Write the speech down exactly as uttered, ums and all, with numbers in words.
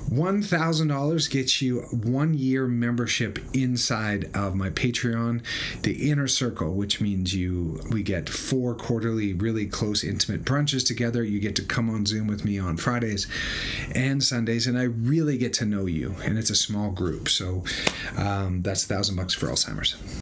one thousand dollars gets you one year membership inside of my Patreon, the Inner Circle, which means you we get four quarterly, really close, intimate brunches together. You get to come on Zoom with me on Fridays and Sundays, and I really get to know you. And it's a small group, so um, that's a thousand bucks for Alzheimer's.